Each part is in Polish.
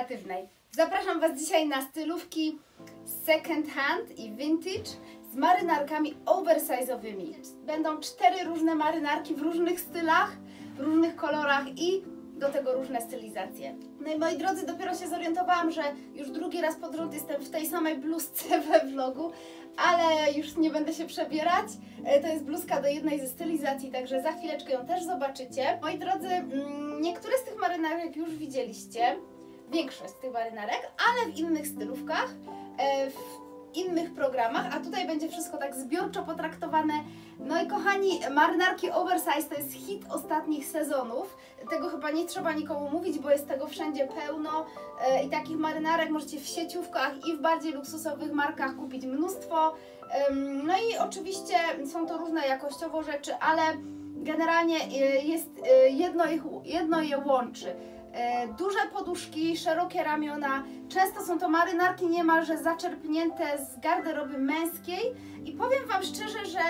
kreatywnej. Zapraszam Was dzisiaj na stylówki second hand i vintage z marynarkami oversize'owymi. Będą 4 różne marynarki w różnych stylach, w różnych kolorach i do tego różne stylizacje. No i moi drodzy, dopiero się zorientowałam, że już drugi raz pod rząd jestem w tej samej bluzce we vlogu, ale już nie będę się przebierać. To jest bluzka do jednej ze stylizacji, także za chwileczkę ją też zobaczycie. Moi drodzy, niektóre z tych marynarek już widzieliście, większość z tych marynarek, ale w innych stylówkach, w innych programach, a tutaj będzie wszystko tak zbiorczo potraktowane. No i kochani, marynarki oversize to jest hit ostatnich sezonów. Tego chyba nie trzeba nikomu mówić, bo jest tego wszędzie pełno i takich marynarek możecie w sieciówkach i w bardziej luksusowych markach kupić mnóstwo. No i oczywiście są to różne jakościowo rzeczy, ale generalnie jest jedno je łączy. Duże poduszki, szerokie ramiona, często są to marynarki niemalże zaczerpnięte z garderoby męskiej i powiem Wam szczerze, że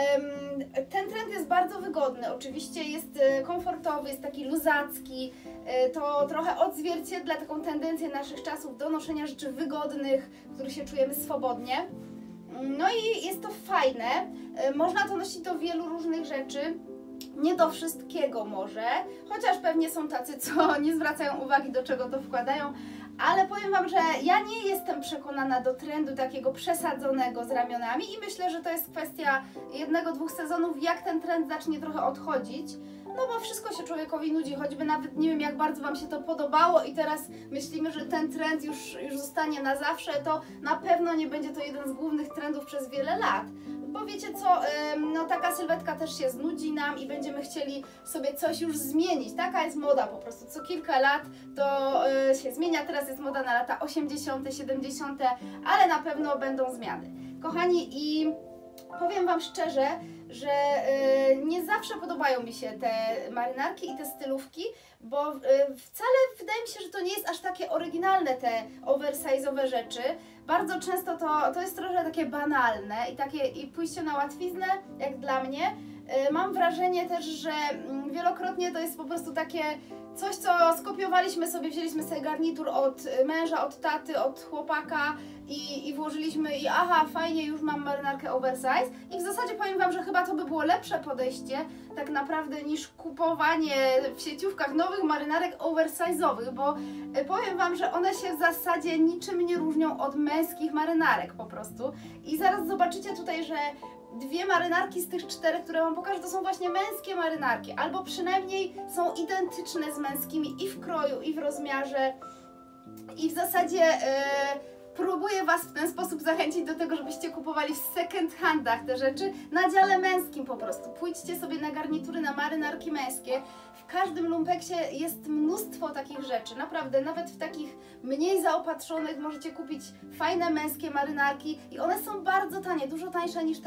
ten trend jest bardzo wygodny, oczywiście jest komfortowy, jest taki luzacki, to trochę odzwierciedla taką tendencję naszych czasów do noszenia rzeczy wygodnych, w których się czujemy swobodnie. No i jest to fajne, można to nosić do wielu różnych rzeczy. Nie do wszystkiego może, chociaż pewnie są tacy, co nie zwracają uwagi, do czego to wkładają, ale powiem Wam, że ja nie jestem przekonana do trendu takiego przesadzonego z ramionami i myślę, że to jest kwestia 1-2 sezonów, jak ten trend zacznie trochę odchodzić, no bo wszystko się człowiekowi nudzi, choćby nawet nie wiem, jak bardzo Wam się to podobało i teraz myślimy, że ten trend już zostanie na zawsze, to na pewno nie będzie to jeden z głównych trendów przez wiele lat. Bo wiecie co, no taka sylwetka też się znudzi nam i będziemy chcieli sobie coś już zmienić. Taka jest moda po prostu, co kilka lat to się zmienia. Teraz jest moda na lata 80., 70., ale na pewno będą zmiany. Kochani, i powiem Wam szczerze, że nie zawsze podobają mi się te marynarki i te stylówki, bo wcale wydaje mi się, że to nie jest aż takie oryginalne, te oversize'owe rzeczy. Bardzo często to jest trochę takie banalne i pójście na łatwiznę, jak dla mnie. Mam wrażenie też, że wielokrotnie to jest po prostu takie coś, co skopiowaliśmy sobie, wzięliśmy sobie garnitur od męża, od taty, od chłopaka i włożyliśmy i aha, fajnie, już mam marynarkę oversize i w zasadzie powiem Wam, że chyba to by było lepsze podejście tak naprawdę niż kupowanie w sieciówkach nowych marynarek oversize'owych, bo powiem Wam, że one się w zasadzie niczym nie różnią od męskich marynarek po prostu i zaraz zobaczycie tutaj, że 2 marynarki z tych 4, które Wam pokażę, to są właśnie męskie marynarki, albo przynajmniej są identyczne z męskimi i w kroju, i w rozmiarze. I w zasadzie próbuję Was w ten sposób zachęcić do tego, żebyście kupowali w second handach te rzeczy na dziale męskim po prostu. Pójdźcie sobie na garnitury, na marynarki męskie. W każdym lumpeksie jest mnóstwo takich rzeczy, naprawdę, nawet w takich mniej zaopatrzonych możecie kupić fajne męskie marynarki i one są bardzo tanie, dużo tańsze niż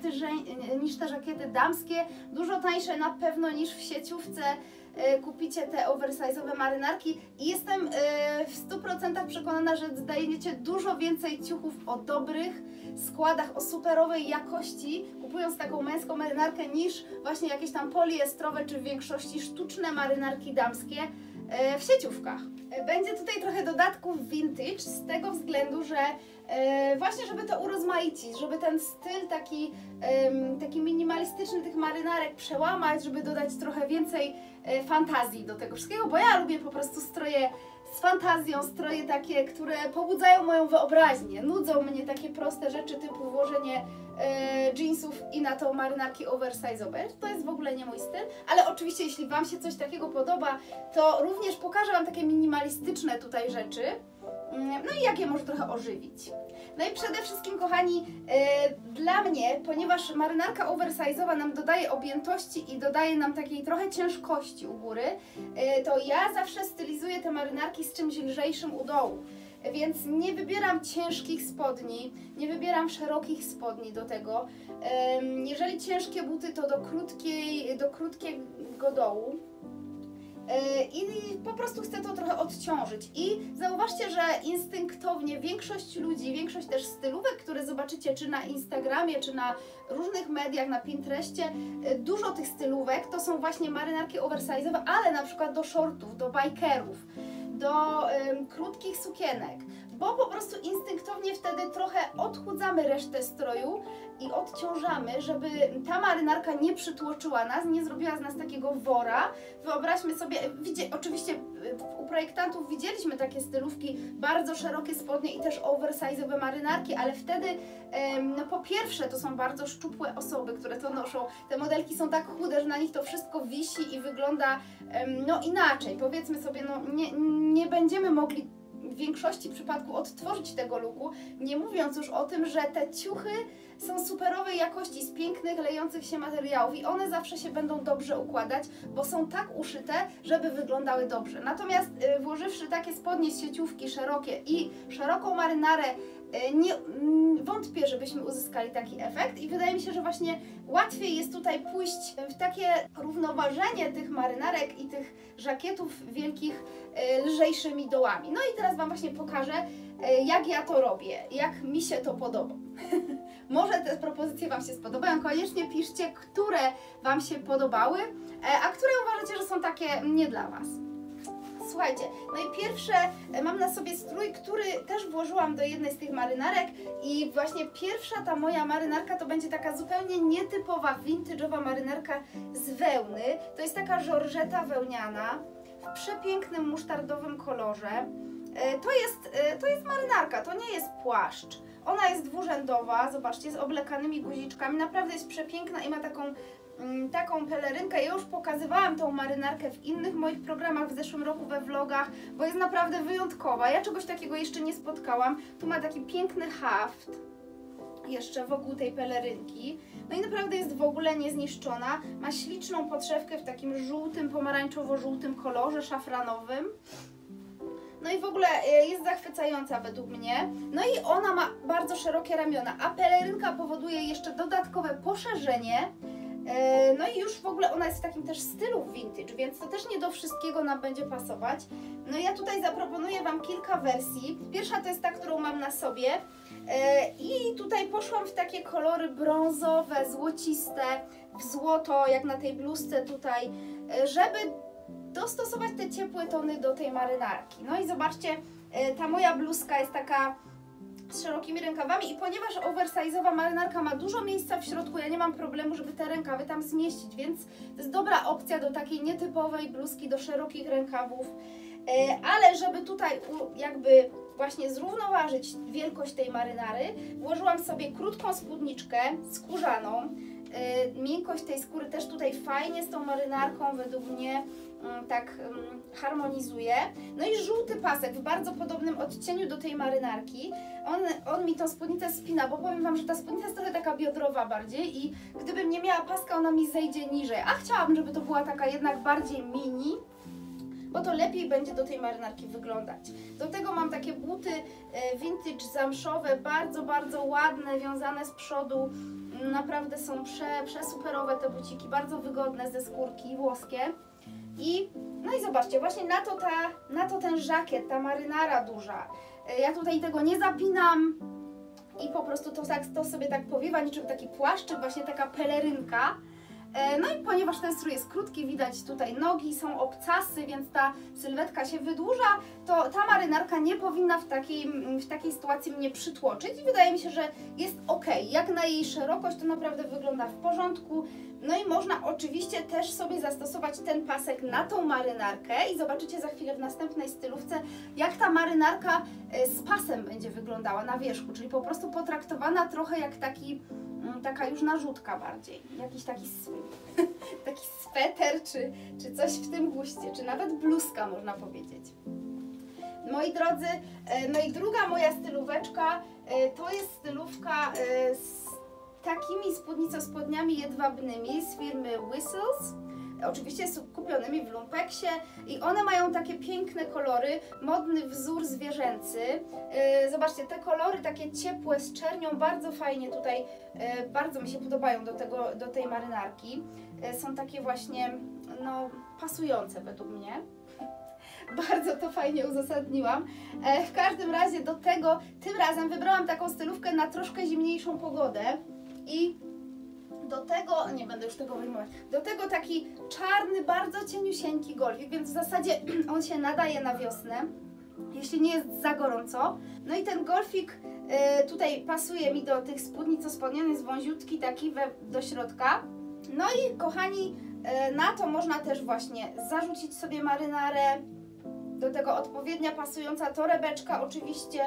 te żakiety damskie, dużo tańsze na pewno niż w sieciówce kupicie te oversize'owe marynarki i jestem w 100% przekonana, że zdajecie dużo więcej ciuchów o dobrych składach, o superowej jakości, kupując taką męską marynarkę, niż właśnie jakieś tam poliestrowe, czy w większości sztuczne marynarki damskie w sieciówkach. Będzie tutaj trochę dodatków vintage z tego względu, że właśnie żeby to urozmaicić, żeby ten styl taki minimalistyczny tych marynarek przełamać, żeby dodać trochę więcej fantazji do tego wszystkiego, bo ja lubię po prostu stroje z fantazją, stroje takie, które pobudzają moją wyobraźnię. Nudzą mnie takie proste rzeczy typu włożenie jeansów i na to marynarki oversize'owe. To jest w ogóle nie mój styl, ale oczywiście jeśli Wam się coś takiego podoba, to również pokażę Wam takie minimalistyczne tutaj rzeczy. No i jak je może trochę ożywić. No i przede wszystkim, kochani, dla mnie, ponieważ marynarka oversize'owa nam dodaje objętości i dodaje nam takiej trochę ciężkości u góry, to ja zawsze stylizuję te marynarki z czymś lżejszym u dołu. Więc nie wybieram ciężkich spodni, nie wybieram szerokich spodni do tego. Jeżeli ciężkie buty, to do krótkiego dołu. I po prostu chcę to trochę odciążyć i zauważcie, że instynktownie większość ludzi, większość też stylówek, które zobaczycie czy na Instagramie, czy na różnych mediach, na Pinterestie, dużo tych stylówek to są właśnie marynarki oversize'owe, ale na przykład do shortów, do bikerów, do krótkich sukienek, bo po prostu instynktownie wtedy trochę odchudzamy resztę stroju i odciążamy, żeby ta marynarka nie przytłoczyła nas, nie zrobiła z nas takiego wora. Wyobraźmy sobie, oczywiście u projektantów widzieliśmy takie stylówki, bardzo szerokie spodnie i też oversize'owe marynarki, ale wtedy no po pierwsze to są bardzo szczupłe osoby, które to noszą. Te modelki są tak chude, że na nich to wszystko wisi i wygląda no inaczej. Powiedzmy sobie, no nie będziemy mogli w większości przypadków odtworzyć tego looku, nie mówiąc już o tym, że te ciuchy są superowej jakości, z pięknych, lejących się materiałów i one zawsze się będą dobrze układać, bo są tak uszyte, żeby wyglądały dobrze. Natomiast włożywszy takie spodnie z sieciówki szerokie i szeroką marynarę, nie wątpię, żebyśmy uzyskali taki efekt i wydaje mi się, że właśnie łatwiej jest tutaj pójść w takie równoważenie tych marynarek i tych żakietów wielkich lżejszymi dołami. No i teraz Wam właśnie pokażę, jak ja to robię, jak mi się to podoba. Może te propozycje Wam się spodobają, koniecznie piszcie, które Wam się podobały, a które uważacie, że są takie nie dla Was. Słuchajcie, no i pierwsze, mam na sobie strój, który też włożyłam do jednej z tych marynarek i właśnie pierwsza ta moja marynarka to będzie taka zupełnie nietypowa, vintage'owa marynarka z wełny. To jest taka żorżeta wełniana w przepięknym musztardowym kolorze. To jest marynarka, to nie jest płaszcz. Ona jest dwurzędowa, zobaczcie, z oblekanymi guziczkami, naprawdę jest przepiękna i ma taką pelerynkę. Ja już pokazywałam tą marynarkę w innych moich programach w zeszłym roku we vlogach, bo jest naprawdę wyjątkowa. Ja czegoś takiego jeszcze nie spotkałam. Tu ma taki piękny haft jeszcze wokół tej pelerynki. No i naprawdę jest w ogóle niezniszczona. Ma śliczną podszewkę w takim żółtym, pomarańczowo-żółtym kolorze szafranowym. No i w ogóle jest zachwycająca według mnie. No i ona ma bardzo szerokie ramiona, a pelerynka powoduje jeszcze dodatkowe poszerzenie. No i już w ogóle ona jest w takim też stylu vintage, więc to też nie do wszystkiego nam będzie pasować. No i ja tutaj zaproponuję Wam kilka wersji. Pierwsza to jest ta, którą mam na sobie. I tutaj poszłam w takie kolory brązowe, złociste, w złoto, jak na tej bluzce tutaj, żeby dostosować te ciepłe tony do tej marynarki. No i zobaczcie, ta moja bluzka jest taka z szerokimi rękawami i ponieważ oversize'owa marynarka ma dużo miejsca w środku, ja nie mam problemu, żeby te rękawy tam zmieścić, więc to jest dobra opcja do takiej nietypowej bluzki, do szerokich rękawów, ale żeby tutaj jakby właśnie zrównoważyć wielkość tej marynary, włożyłam sobie krótką spódniczkę skórzaną. Miękkość tej skóry też tutaj fajnie z tą marynarką według mnie tak harmonizuje. No i żółty pasek w bardzo podobnym odcieniu do tej marynarki. On mi tą spódnicę spina, bo powiem Wam, że ta spódnica jest trochę taka biodrowa bardziej i gdybym nie miała paska, ona mi zejdzie niżej. A chciałabym, żeby to była taka jednak bardziej mini, bo to lepiej będzie do tej marynarki wyglądać. Do tego mam takie buty vintage zamszowe, bardzo, bardzo ładne, wiązane z przodu. Naprawdę są przesuperowe te buciki, bardzo wygodne, ze skórki, włoskie. No i zobaczcie, właśnie na to ten żakiet, ta marynara duża. Ja tutaj tego nie zapinam i po prostu to sobie tak powiewa, niczym taki płaszczyk, właśnie taka pelerynka. No i ponieważ ten strój jest krótki, widać tutaj nogi, są obcasy, więc ta sylwetka się wydłuża, to ta marynarka nie powinna w takiej sytuacji mnie przytłoczyć i wydaje mi się, że jest ok. Jak na jej szerokość to naprawdę wygląda w porządku. No i można oczywiście też sobie zastosować ten pasek na tą marynarkę i zobaczycie za chwilę w następnej stylówce, jak ta marynarka z pasem będzie wyglądała na wierzchu, czyli po prostu potraktowana trochę jak taka już narzutka bardziej, jakiś taki sweter, czy coś w tym guście, czy nawet bluzka można powiedzieć. Moi drodzy, no i druga moja stylóweczka to jest stylówka z takimi spodniami jedwabnymi z firmy Whistles. Oczywiście kupionymi w Lumpeksie i one mają takie piękne kolory, modny wzór zwierzęcy. Zobaczcie, te kolory takie ciepłe z czernią bardzo fajnie tutaj, bardzo mi się podobają do tej marynarki. Są takie właśnie, no, pasujące według mnie. Bardzo to fajnie uzasadniłam. W każdym razie do tego, tym razem wybrałam taką stylówkę na troszkę zimniejszą pogodę i Do tego, nie będę już tego wyjmować, do tego taki czarny, bardzo cieniusieńki golfik, więc w zasadzie on się nadaje na wiosnę, jeśli nie jest za gorąco. No i ten golfik tutaj pasuje mi do tych spódni, co spodnie, jest wąziutki taki do środka. No i kochani, na to można też właśnie zarzucić sobie marynarę, do tego odpowiednia pasująca torebeczka oczywiście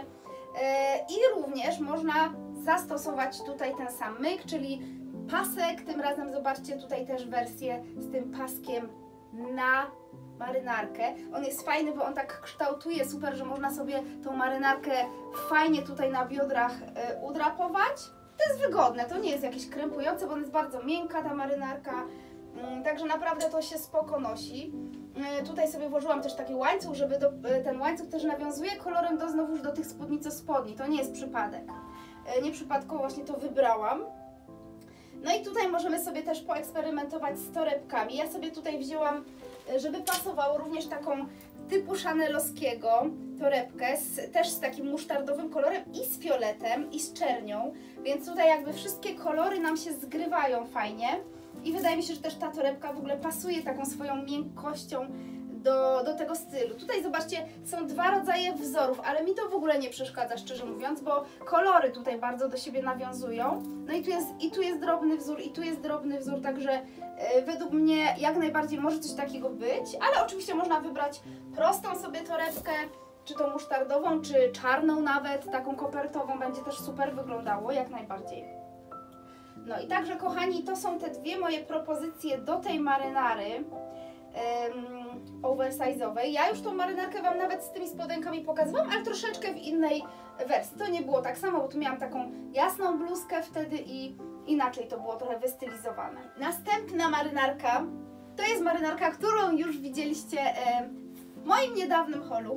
i również można zastosować tutaj ten sam myk, czyli pasek, tym razem zobaczcie tutaj też wersję z tym paskiem na marynarkę. On jest fajny, bo on tak kształtuje super, że można sobie tą marynarkę fajnie tutaj na biodrach udrapować. To jest wygodne, to nie jest jakieś krępujące, bo on jest bardzo miękka ta marynarka, także naprawdę to się spoko nosi. Tutaj sobie włożyłam też taki łańcuch, żeby ten łańcuch też nawiązuje kolorem znowuż do tych spódnic spodni, to nie jest przypadek. Nieprzypadkowo właśnie to wybrałam. No i tutaj możemy sobie też poeksperymentować z torebkami. Ja sobie tutaj wzięłam, żeby pasowało, również taką typu chanelowskiego torebkę, też z takim musztardowym kolorem i z fioletem i z czernią, więc tutaj jakby wszystkie kolory nam się zgrywają fajnie i wydaje mi się, że też ta torebka w ogóle pasuje taką swoją miękkością do tego stylu. Tutaj zobaczcie, są dwa rodzaje wzorów, ale mi to w ogóle nie przeszkadza, szczerze mówiąc, bo kolory tutaj bardzo do siebie nawiązują. No i tu jest drobny wzór, i tu jest drobny wzór, także według mnie jak najbardziej może coś takiego być, ale oczywiście można wybrać prostą sobie torebkę, czy to musztardową, czy czarną nawet, taką kopertową, będzie też super wyglądało, jak najbardziej. No i także kochani, to są te dwie moje propozycje do tej marynary oversize'owej. Ja już tą marynarkę Wam nawet z tymi spodenkami pokazywałam, ale troszeczkę w innej wersji. To nie było tak samo, bo tu miałam taką jasną bluzkę wtedy i inaczej to było trochę wystylizowane. Następna marynarka to jest marynarka, którą już widzieliście w moim niedawnym haulu.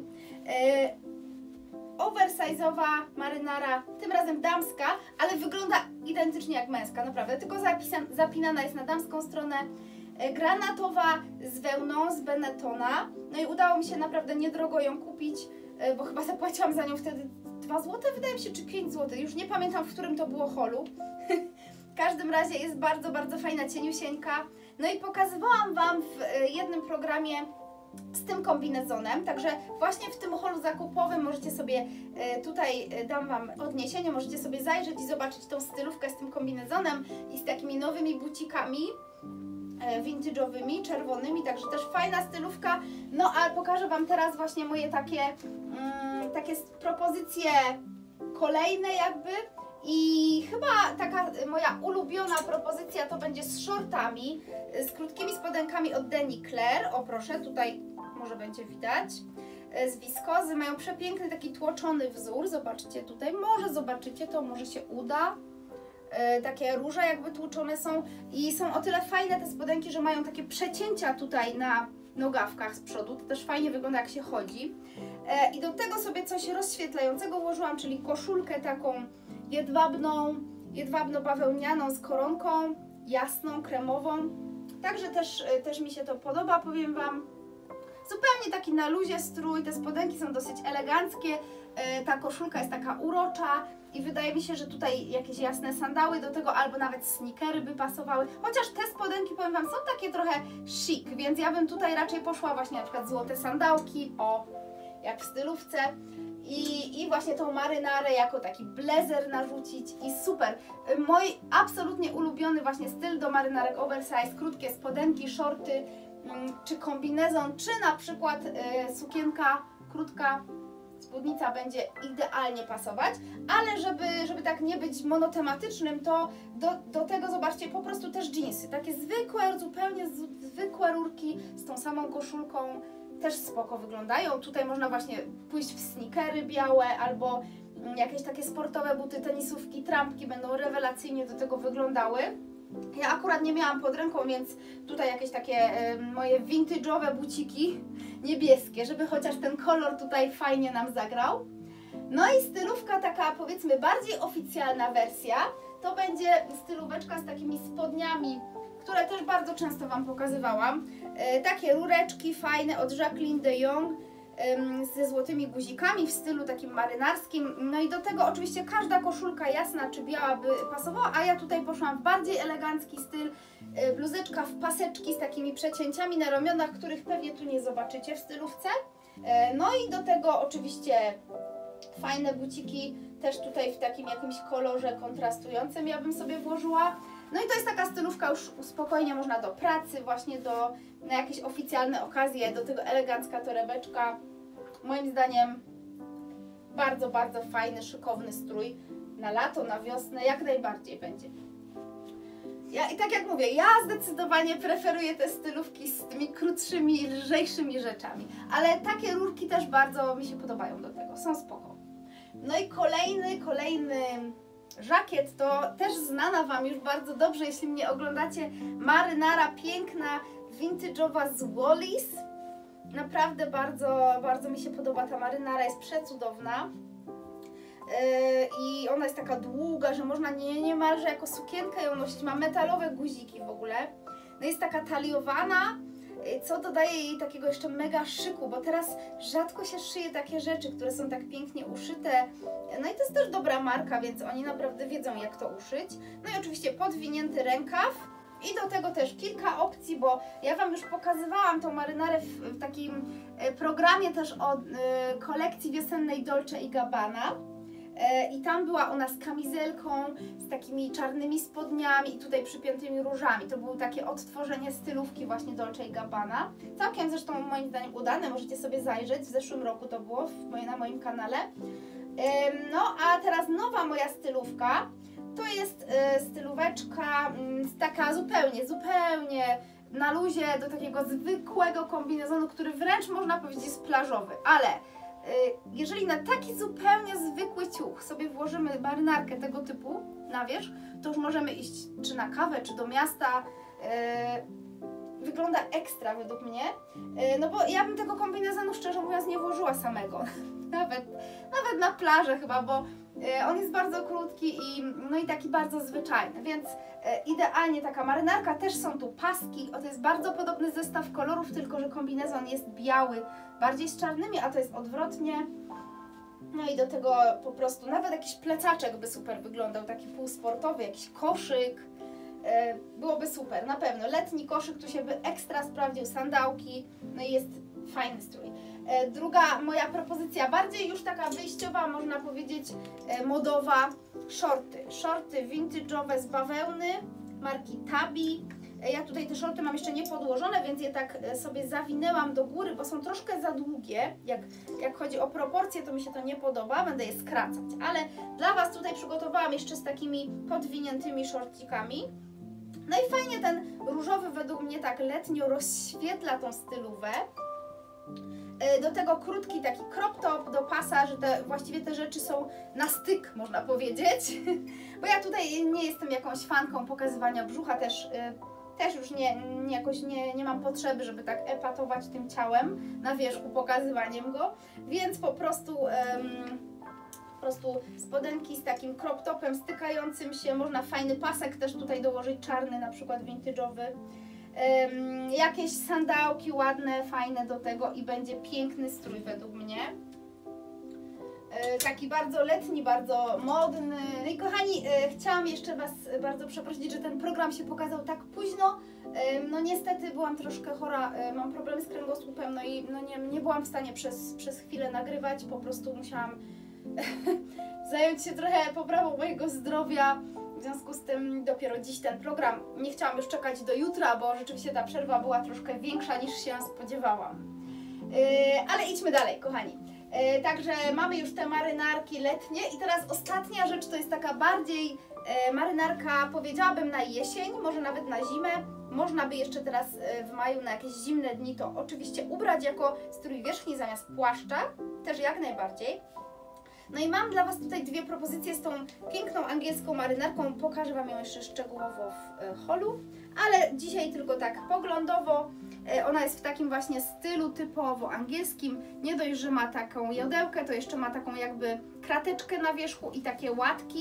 Oversize'owa marynara, tym razem damska, ale wygląda identycznie jak męska, naprawdę, tylko zapinana jest na damską stronę. Granatowa z wełną z Benettona. No i udało mi się naprawdę niedrogo ją kupić, bo chyba zapłaciłam za nią wtedy 2 zł, wydaje mi się, czy 5 zł. Już nie pamiętam, w którym to było haulu. W każdym razie jest bardzo, bardzo fajna, cieniusieńka. No i pokazywałam Wam w jednym programie z tym kombinezonem, także właśnie w tym haulu zakupowym możecie sobie, tutaj dam Wam odniesienie, możecie sobie zajrzeć i zobaczyć tą stylówkę z tym kombinezonem i z takimi nowymi bucikami vintage'owymi, czerwonymi, także też fajna stylówka. No a pokażę Wam teraz właśnie moje takie propozycje kolejne jakby i chyba taka moja ulubiona propozycja to będzie z shortami, z krótkimi spodenkami od Deni Claire. O proszę, tutaj może będzie widać. Z wiskozy, mają przepiękny taki tłoczony wzór, zobaczcie tutaj, może zobaczycie to, może się uda. Takie róże jakby tłuczone są i są o tyle fajne te spodenki, że mają takie przecięcia tutaj na nogawkach z przodu, to też fajnie wygląda jak się chodzi. I do tego sobie coś rozświetlającego włożyłam, czyli koszulkę taką jedwabno-bawełnianą z koronką, jasną, kremową. Także też mi się to podoba, powiem Wam. Zupełnie taki na luzie strój, te spodenki są dosyć eleganckie, ta koszulka jest taka urocza i wydaje mi się, że tutaj jakieś jasne sandały do tego albo nawet sneakery by pasowały. Chociaż te spodenki, powiem Wam, są takie trochę chic, więc ja bym tutaj raczej poszła właśnie na przykład złote sandałki, o, jak w stylówce. I właśnie tą marynarę jako taki blazer narzucić i super. Mój absolutnie ulubiony właśnie styl do marynarek oversize, krótkie spodenki, shorty, czy kombinezon, czy na przykład sukienka krótka, spódnica będzie idealnie pasować, ale żeby tak nie być monotematycznym, to do tego zobaczcie po prostu też dżinsy, takie zwykłe, zupełnie zwykłe rurki z tą samą koszulką, też spoko wyglądają. Tutaj można właśnie pójść w sneakery białe albo jakieś takie sportowe buty, tenisówki, trampki będą rewelacyjnie do tego wyglądały. Ja akurat nie miałam pod ręką, więc tutaj jakieś takie moje vintage'owe buciki niebieskie, żeby chociaż ten kolor tutaj fajnie nam zagrał. No i stylówka taka, powiedzmy, bardziej oficjalna wersja, to będzie stylóweczka z takimi spodniami, które też bardzo często Wam pokazywałam. Takie rureczki fajne od Jacqueline de Jong. ze złotymi guzikami w stylu takim marynarskim. No i do tego oczywiście każda koszulka jasna czy biała by pasowała, a ja tutaj poszłam w bardziej elegancki styl. Bluzeczka w paseczki z takimi przecięciami na ramionach, których pewnie tu nie zobaczycie w stylówce. No i do tego oczywiście fajne buciki, też tutaj w takim jakimś kolorze kontrastującym ja bym sobie włożyła. No i to jest taka stylówka już spokojnie można do pracy, właśnie na jakieś oficjalne okazje, do tego elegancka torebeczka. Moim zdaniem bardzo, bardzo fajny, szykowny strój na lato, na wiosnę, jak najbardziej będzie. I tak jak mówię, ja zdecydowanie preferuję te stylówki z tymi krótszymi, lżejszymi rzeczami, ale takie rurki też bardzo mi się podobają do tego, są spoko. No i kolejny żakiet to też znana Wam już bardzo dobrze, jeśli mnie oglądacie, marynara piękna, vintage'owa z Wallis. Naprawdę bardzo, bardzo mi się podoba ta marynara, jest przecudowna. I ona jest taka długa, że można niemalże jako sukienkę ją nosić, ma metalowe guziki w ogóle. No jest taka taliowana, co dodaje jej takiego jeszcze mega szyku, bo teraz rzadko się szyje takie rzeczy, które są tak pięknie uszyte. No i to jest też dobra marka, więc oni naprawdę wiedzą, jak to uszyć. No i oczywiście podwinięty rękaw. I do tego też kilka opcji, bo ja Wam już pokazywałam tą marynarę w takim programie też o kolekcji wiosennej Dolce & Gabbana. I tam była ona z kamizelką, z takimi czarnymi spodniami i tutaj przypiętymi różami. To było takie odtworzenie stylówki właśnie Dolce & Gabbana. Całkiem zresztą moim zdaniem udane, możecie sobie zajrzeć. W zeszłym roku to było na moim kanale. No a teraz nowa moja stylówka. To jest stylóweczka taka zupełnie na luzie do takiego zwykłego kombinezonu, który wręcz można powiedzieć jest plażowy, ale jeżeli na taki zupełnie zwykły ciuch sobie włożymy marynarkę tego typu na wierzch, to już możemy iść czy na kawę, czy do miasta. Wygląda ekstra według mnie, no bo ja bym tego kombinezonu szczerze mówiąc nie włożyła samego, nawet na plażę chyba, bo on jest bardzo krótki i taki bardzo zwyczajny, więc idealnie taka marynarka. Też są tu paski, to jest bardzo podobny zestaw kolorów, tylko że kombinezon jest biały, bardziej z czarnymi, a to jest odwrotnie. No i do tego po prostu nawet jakiś plecaczek by super wyglądał, taki półsportowy, jakiś koszyk. Byłoby super, na pewno. Letni koszyk tu się by ekstra sprawdził, sandałki, no i jest fajny strój. Druga moja propozycja, bardziej już taka wyjściowa, można powiedzieć modowa, shorty. Shorty vintage'owe z bawełny, marki Tabi. Ja tutaj te shorty mam jeszcze nie podłożone, więc je tak sobie zawinęłam do góry, bo są troszkę za długie. Jak chodzi o proporcje, to mi się to nie podoba, będę je skracać. Ale dla Was tutaj przygotowałam jeszcze z takimi podwiniętymi shortikami. No i fajnie ten różowy według mnie tak letnio rozświetla tą stylówę. Do tego krótki taki crop top do pasa, że właściwie te rzeczy są na styk, można powiedzieć. Bo ja tutaj nie jestem jakąś fanką pokazywania brzucha, też już nie mam potrzeby, żeby tak epatować tym ciałem na wierzchu, pokazywaniem go, więc po prostu spodenki z takim crop topem stykającym się, można fajny pasek też tutaj dołożyć, czarny na przykład vintage'owy. Jakieś sandałki ładne, fajne do tego i będzie piękny strój według mnie. Taki bardzo letni, bardzo modny. No i kochani, chciałam jeszcze Was bardzo przeprosić, że ten program się pokazał tak późno. No niestety byłam troszkę chora, mam problemy z kręgosłupem, no i nie byłam w stanie przez chwilę nagrywać, po prostu musiałam zająć się trochę poprawą mojego zdrowia. W związku z tym dopiero dziś ten program. Nie chciałam już czekać do jutra, bo rzeczywiście ta przerwa była troszkę większa niż się spodziewałam. Ale idźmy dalej, kochani. Także mamy już te marynarki letnie i teraz ostatnia rzecz to jest taka bardziej marynarka, powiedziałabym na jesień, może nawet na zimę. Można by jeszcze teraz w maju na jakieś zimne dni to oczywiście ubrać jako strój wierzchni zamiast płaszcza, też jak najbardziej. No i mam dla Was tutaj dwie propozycje z tą piękną angielską marynarką. Pokażę Wam ją jeszcze szczegółowo w holu, ale dzisiaj tylko tak poglądowo. Ona jest w takim właśnie stylu typowo angielskim. Nie dość, że ma taką jodełkę, to jeszcze ma taką jakby krateczkę na wierzchu i takie łatki.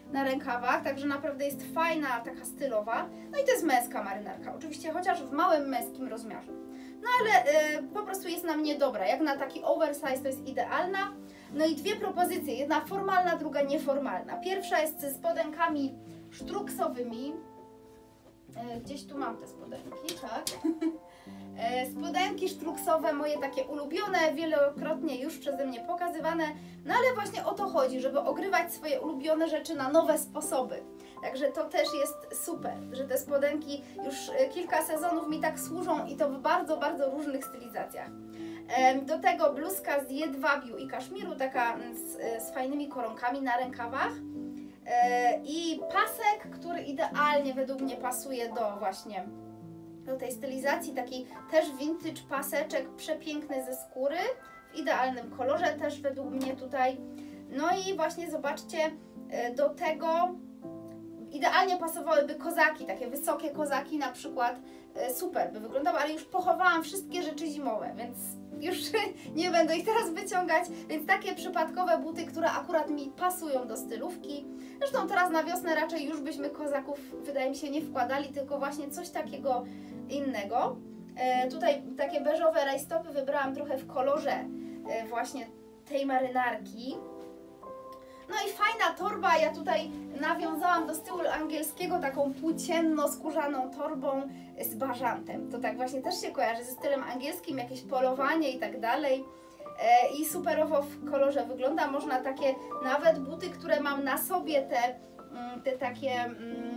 na rękawach, także naprawdę jest fajna, taka stylowa. No i to jest męska marynarka, oczywiście chociaż w małym męskim rozmiarze. No ale po prostu jest na mnie dobra, jak na taki oversize to jest idealna. No i dwie propozycje, jedna formalna, druga nieformalna. Pierwsza jest ze spodenkami sztruksowymi. Gdzieś tu mam te spodenki, tak? Spodenki sztruksowe, moje takie ulubione, wielokrotnie już przeze mnie pokazywane. No ale właśnie o to chodzi, żeby ogrywać swoje ulubione rzeczy na nowe sposoby. Także to też jest super, że te spodenki już kilka sezonów mi tak służą i to w bardzo, bardzo różnych stylizacjach. Do tego bluzka z jedwabiu i kaszmiru, taka z fajnymi koronkami na rękawach. I pasek, który idealnie według mnie pasuje do tej stylizacji, taki też vintage paseczek, przepiękny ze skóry, w idealnym kolorze też według mnie tutaj. No i właśnie zobaczcie, do tego idealnie pasowałyby kozaki, takie wysokie kozaki na przykład, super by wyglądały, ale już pochowałam wszystkie rzeczy zimowe, więc już nie będę ich teraz wyciągać, więc takie przypadkowe buty, które akurat mi pasują do stylówki. Zresztą teraz na wiosnę raczej już byśmy kozaków, wydaje mi się, nie wkładali, tylko właśnie coś takiego innego. Tutaj takie beżowe rajstopy wybrałam trochę w kolorze właśnie tej marynarki. No i fajna torba, ja tutaj nawiązałam do stylu angielskiego taką płócienno-skórzaną torbą z bażantem. To tak właśnie też się kojarzy ze stylem angielskim, jakieś polowanie i tak dalej. I superowo w kolorze wygląda. Można takie nawet buty, które mam na sobie, te takie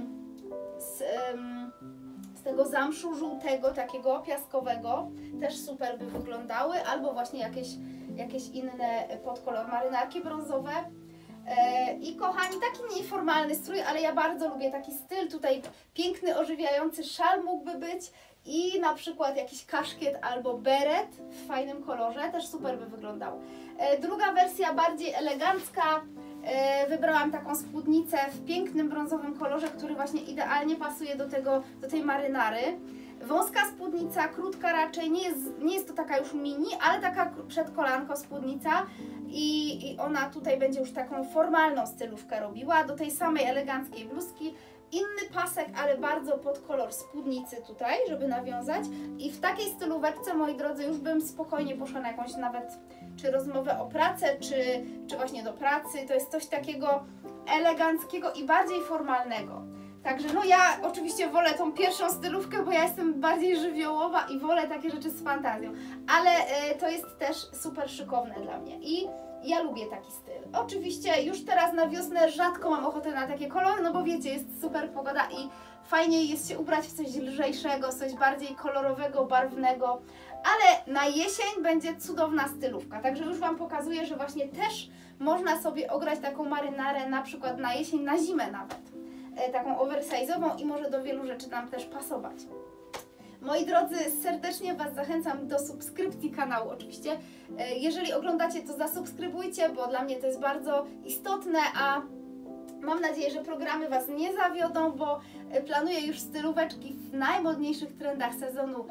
z tego zamszu żółtego, takiego piaskowego, też super by wyglądały. Albo właśnie jakieś inne podkolor, marynarki brązowe. I kochani, taki nieformalny strój, ale ja bardzo lubię taki styl. Tutaj piękny, ożywiający szal mógłby być i na przykład jakiś kaszkiet albo beret w fajnym kolorze, też super by wyglądał. Druga wersja, bardziej elegancka. Wybrałam taką spódnicę w pięknym brązowym kolorze, który właśnie idealnie pasuje do tej marynary. Wąska spódnica, krótka raczej, nie jest to taka już mini, ale taka przedkolanko spódnica i ona tutaj będzie już taką formalną stylówkę robiła, do tej samej eleganckiej bluzki. Inny pasek, ale bardzo pod kolor spódnicy tutaj, żeby nawiązać. I w takiej stylóweczce, moi drodzy, już bym spokojnie poszła na jakąś nawet czy rozmowę o pracę, czy właśnie do pracy. To jest coś takiego eleganckiego i bardziej formalnego. Także no ja oczywiście wolę tą pierwszą stylówkę, bo ja jestem bardziej żywiołowa i wolę takie rzeczy z fantazją. Ale to jest też super szykowne dla mnie i ja lubię taki styl. Oczywiście już teraz na wiosnę rzadko mam ochotę na takie kolory, no bo wiecie, jest super pogoda i fajniej jest się ubrać w coś lżejszego, coś bardziej kolorowego, barwnego. Ale na jesień będzie cudowna stylówka, także już Wam pokazuję, że właśnie też można sobie ograć taką marynarę na przykład na jesień, na zimę nawet. Taką oversize'ową i może do wielu rzeczy nam też pasować. Moi drodzy, serdecznie Was zachęcam do subskrypcji kanału oczywiście. Jeżeli oglądacie, to zasubskrybujcie, bo dla mnie to jest bardzo istotne, a mam nadzieję, że programy Was nie zawiodą, bo planuję już stylóweczki w najmodniejszych trendach sezonu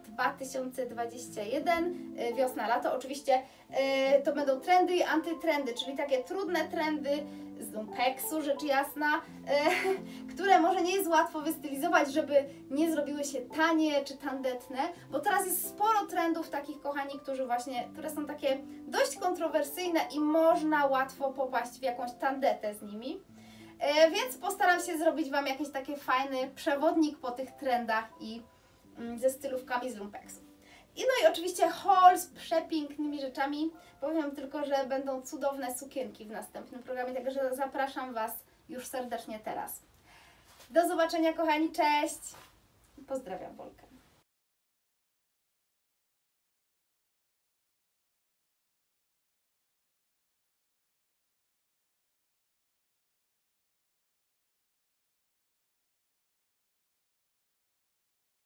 2021, wiosna, lato. Oczywiście to będą trendy i antytrendy, czyli takie trudne trendy z lumpeksu, rzecz jasna, które może nie jest łatwo wystylizować, żeby nie zrobiły się tanie czy tandetne, bo teraz jest sporo trendów takich, kochani, które są takie dość kontrowersyjne i można łatwo popaść w jakąś tandetę z nimi. Więc postaram się zrobić Wam jakiś taki fajny przewodnik po tych trendach i ze stylówkami z lumpeksu. No i oczywiście haul z przepięknymi rzeczami. Powiem tylko, że będą cudowne sukienki w następnym programie, także zapraszam Was już serdecznie teraz. Do zobaczenia, kochani, cześć! Pozdrawiam, Wolka.